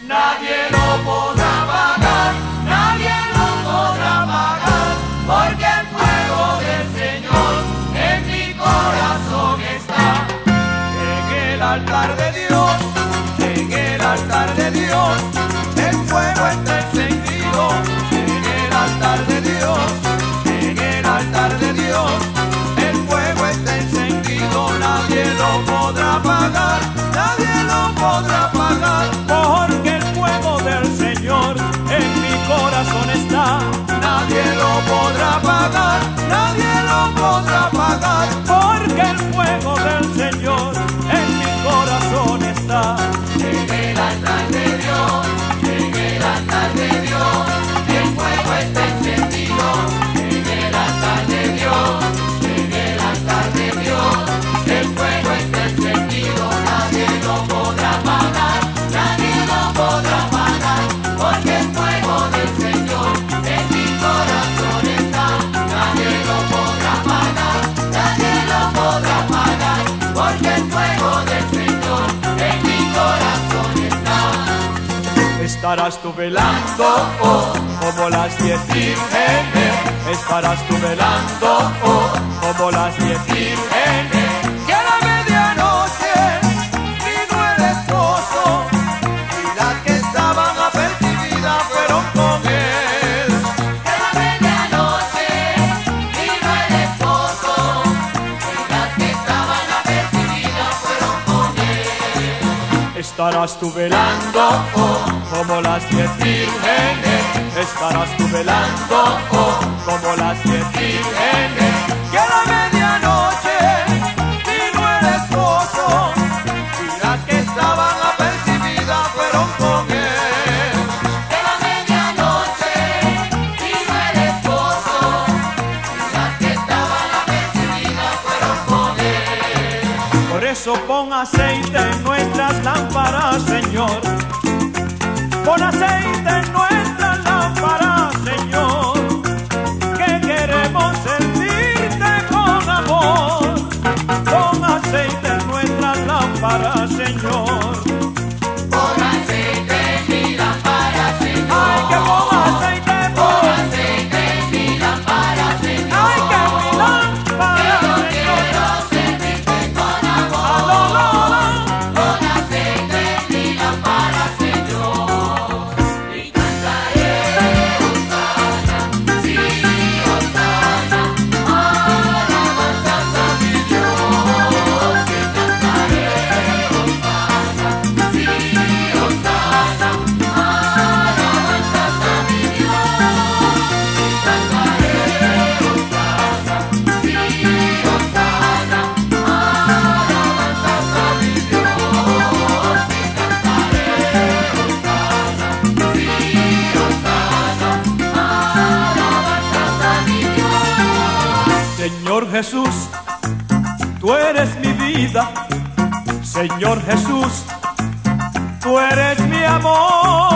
nadie lo podrá apagar, nadie lo podrá apagar, porque el fuego del Señor en mi corazón está. En el altar de Dios, en el altar de Dios, el fuego está encendido. En el altar de Dios, en el altar de Dios, el fuego está encendido. Nadie lo podrá apagar, nadie lo podrá apagar, porque el fuego del Señor en mi corazón está. nadie lo podrá apagar, nadie lo podrá apagar, Porque el fuego del Señor en mi corazón está. en el altar de Dios, en el altar de Dios, el fuego está encendido. En el altar de Dios, en el altar de Dios, el fuego está encendido. Nadie lo podrá apagar, nadie lo podrá apagar, porque el fuego del Señor en mi corazón está. Nadie lo podrá apagar, nadie lo podrá apagar, porque el fuego del Señor en mi corazón está. Estarás tú velando, oh, como las 10 vírgenes. Estarás tú velando, oh, como las 10 vírgenes. Que a la medianoche vino el esposo y las que estaban apercibidas fueron con él. Que a la medianoche vino el esposo y las que estaban apercibidas fueron con él. Estarás tú velando, oh, como las 10 vírgenes. Estarás tú velando, oh, como las 10 vírgenes. Que a la medianoche vino el esposo y las que estaban apercibidas fueron con él. Que a la medianoche vino el esposo y las que estaban apercibidas fueron con él. Por eso pon aceite en nuestras lámparas, Señor. Pon aceite en nuestras lámparas, Señor, que queremos servirte con amor. Pon aceite en nuestras lámparas, Señor. Pon aceite en mi lámpara, Señor. Ay, que pon aceite, Pon aceite en mi lámpara, Señor. ay, que mi lámpara, Yo Señor. quiero servirte con amor. Pon aceite en mi lámpara, Señor. Y cantaré Hosana, sí, Hosana, alabanzas a mi Dios. Y cantaré Hosana, sí, Hosana, alabanzas a mi Dios. Y cantaré Hosana, sí, Hosana, alabanzas a mi Dios. Y Señor Jesús, tú eres mi vida. Señor Jesús, tú eres mi amor.